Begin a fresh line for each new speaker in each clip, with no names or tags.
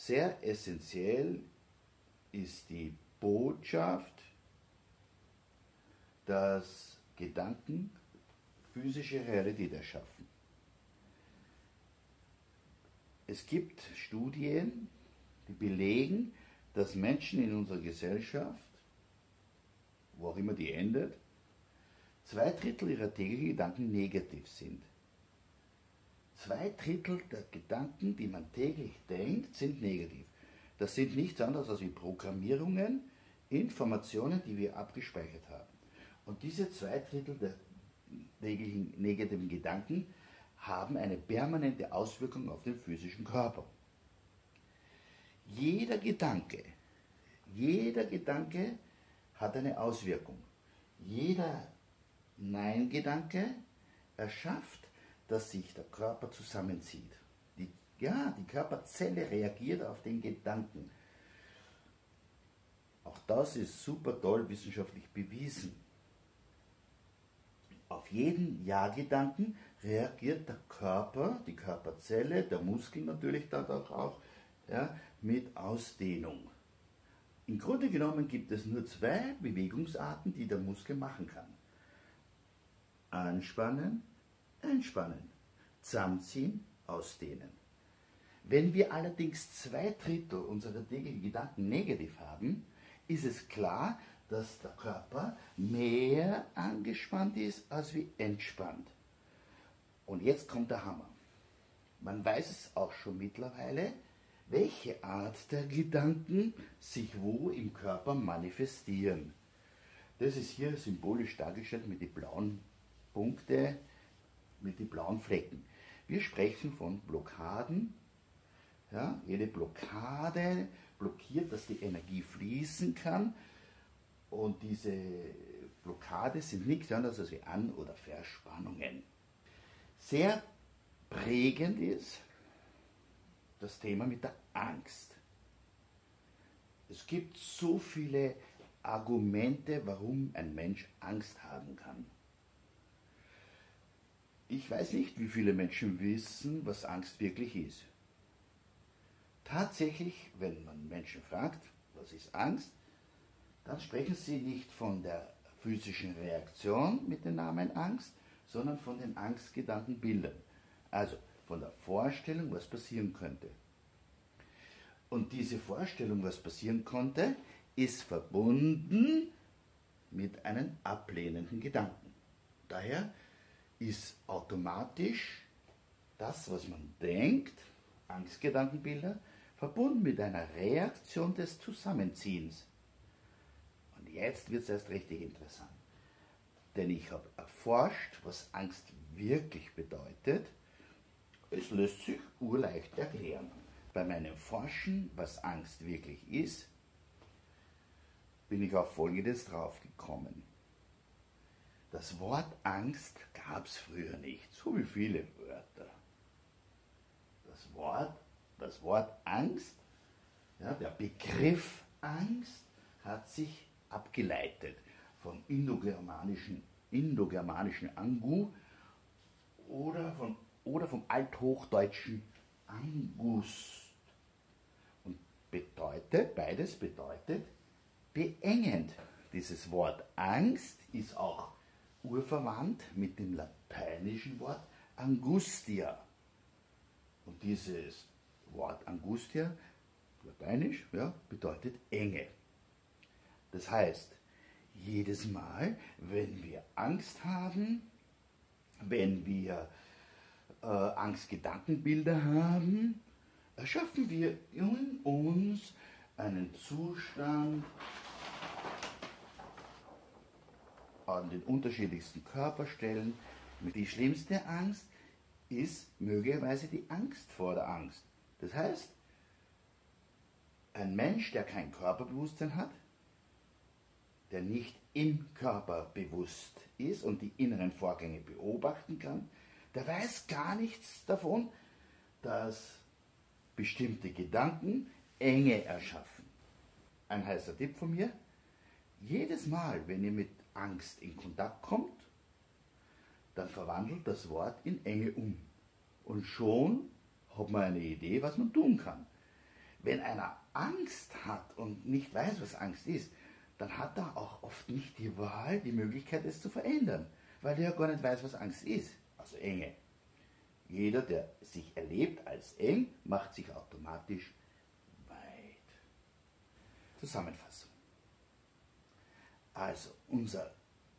Sehr essentiell ist die Botschaft, dass Gedanken physische Realität erschaffen. Es gibt Studien, die belegen, dass Menschen in unserer Gesellschaft, wo auch immer die endet, 2/3 ihrer täglichen Gedanken negativ sind. 2/3 der Gedanken, die man täglich denkt, sind negativ. Das sind nichts anderes als Programmierungen, Informationen, die wir abgespeichert haben. Und diese 2/3 der täglichen negativen Gedanken haben eine permanente Auswirkung auf den physischen Körper. Jeder Gedanke hat eine Auswirkung. Jeder Nein-Gedanke erschafft, dass sich der Körper zusammenzieht. Die Körperzelle reagiert auf den Gedanken. Auch das ist super toll wissenschaftlich bewiesen. Auf jeden Ja-Gedanken reagiert der Körper, die Körperzelle, der Muskel natürlich dann auch, mit Ausdehnung. Im Grunde genommen gibt es nur 2 Bewegungsarten, die der Muskel machen kann. Anspannen, entspannen, zusammenziehen, ausdehnen. Wenn wir allerdings 2/3 unserer täglichen Gedanken negativ haben, ist es klar, dass der Körper mehr angespannt ist als wie entspannt. Und jetzt kommt der Hammer. Man weiß es auch schon mittlerweile, welche Art der Gedanken sich wo im Körper manifestieren. Das ist hier symbolisch dargestellt mit den blauen Punkten, mit den blauen Flecken. Wir sprechen von Blockaden. Ja, jede Blockade blockiert, dass die Energie fließen kann. Und diese Blockade sind nichts anderes als An- oder Verspannungen. Sehr prägend ist das Thema mit der Angst. Es gibt so viele Argumente, warum ein Mensch Angst haben kann. Ich weiß nicht, wie viele Menschen wissen, was Angst wirklich ist. Tatsächlich, wenn man Menschen fragt, was ist Angst, dann sprechen sie nicht von der physischen Reaktion mit dem Namen Angst, sondern von den Angstgedankenbildern. Also von der Vorstellung, was passieren könnte. Und diese Vorstellung, was passieren konnte, ist verbunden mit einem ablehnenden Gedanken. Daher ist automatisch das, was man denkt, Angstgedankenbilder, verbunden mit einer Reaktion des Zusammenziehens. Und jetzt wird es erst richtig interessant. Denn ich habe erforscht, was Angst wirklich bedeutet. Es lässt sich urleicht erklären. Bei meinem Forschen, was Angst wirklich ist, bin ich auf Folgendes draufgekommen. Das Wort Angst gab es früher nicht, so wie viele Wörter. Das Wort Angst, der Begriff Angst hat sich abgeleitet vom indogermanischen Angu oder vom althochdeutschen Angust. Und beides bedeutet beengend. Dieses Wort Angst ist auch urverwandt mit dem lateinischen Wort Angustia. Und dieses Wort Angustia, lateinisch, bedeutet Enge. Das heißt, jedes Mal, wenn wir Angst haben, wenn wir Angstgedankenbilder haben, erschaffen wir in uns einen Zustand an den unterschiedlichsten Körperstellen. Die schlimmste Angst ist möglicherweise die Angst vor der Angst. Das heißt, ein Mensch, der kein Körperbewusstsein hat, der nicht im Körper bewusst ist und die inneren Vorgänge beobachten kann, der weiß gar nichts davon, dass bestimmte Gedanken Enge erschaffen. Ein heißer Tipp von mir: Jedes Mal, wenn ihr mit Angst in Kontakt kommt, dann verwandelt das Wort in Enge um. Und schon hat man eine Idee, was man tun kann. wenn einer Angst hat und nicht weiß, was Angst ist, dann hat er auch oft nicht die Wahl, die Möglichkeit, es zu verändern, weil er ja gar nicht weiß, was Angst ist, also Enge. Jeder, der sich erlebt als eng, macht sich automatisch weit. Zusammenfassung. Also unser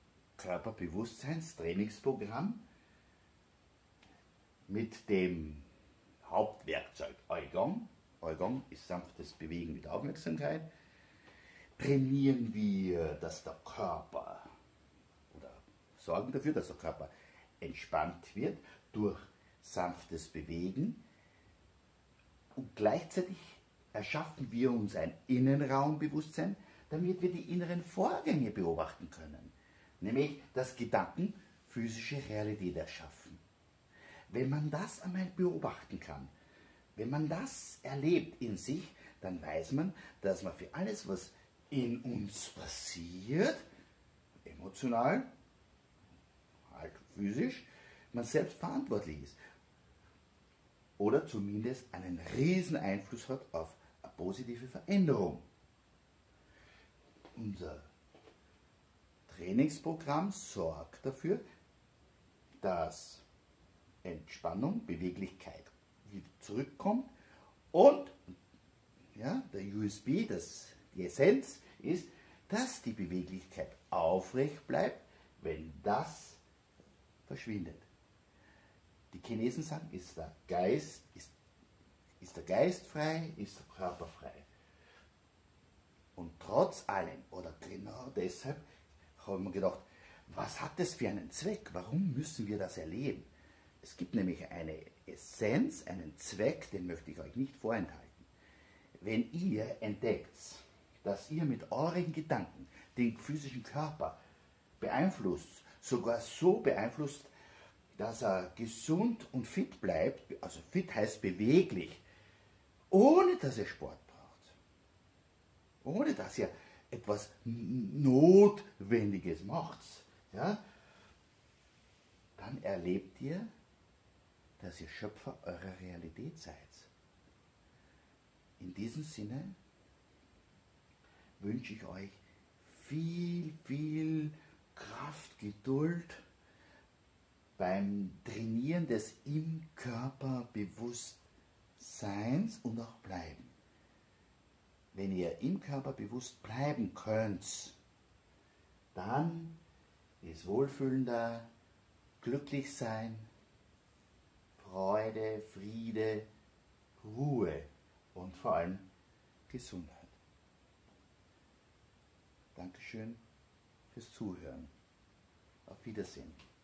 Körperbewusstseinstrainingsprogramm mit dem Hauptwerkzeug Qigong. Qigong ist sanftes Bewegen mit Aufmerksamkeit. Trainieren wir, dass der Körper oder sorgen dafür, dass der Körper entspannt wird durch sanftes Bewegen. Und gleichzeitig erschaffen wir uns ein Innenraumbewusstsein, damit wir die inneren Vorgänge beobachten können. Nämlich, dass Gedanken physische Realität erschaffen. Wenn man das einmal beobachten kann, wenn man das erlebt in sich, dann weiß man, dass man für alles, was in uns passiert, emotional, halt physisch, man selbst verantwortlich ist. Oder zumindest einen riesen Einfluss hat auf eine positive Veränderung. Unser Trainingsprogramm sorgt dafür, dass Entspannung, Beweglichkeit wieder zurückkommt und ja, der USB, die Essenz ist, dass die Beweglichkeit aufrecht bleibt, wenn das verschwindet. Die Chinesen sagen, ist der Geist frei, ist der Körper frei. Und trotz allem, oder genau deshalb, haben wir gedacht, was hat das für einen Zweck? Warum müssen wir das erleben? Es gibt nämlich eine Essenz, einen Zweck, den möchte ich euch nicht vorenthalten. Wenn ihr entdeckt, dass ihr mit euren Gedanken den physischen Körper beeinflusst, sogar so beeinflusst, dass er gesund und fit bleibt, also fit heißt beweglich, ohne dass ihr Sport braucht, ohne dass ihr etwas Notwendiges macht, ja, dann erlebt ihr, dass ihr Schöpfer eurer Realität seid. In diesem Sinne wünsche ich euch viel, viel Kraft, Geduld beim Trainieren des im Körper Bewusstseins und auch bleiben. Wenn ihr im Körper bewusst bleiben könnt, dann ist wohlfühlender, glücklich sein, Freude, Friede, Ruhe und vor allem Gesundheit. Dankeschön fürs Zuhören. Auf Wiedersehen.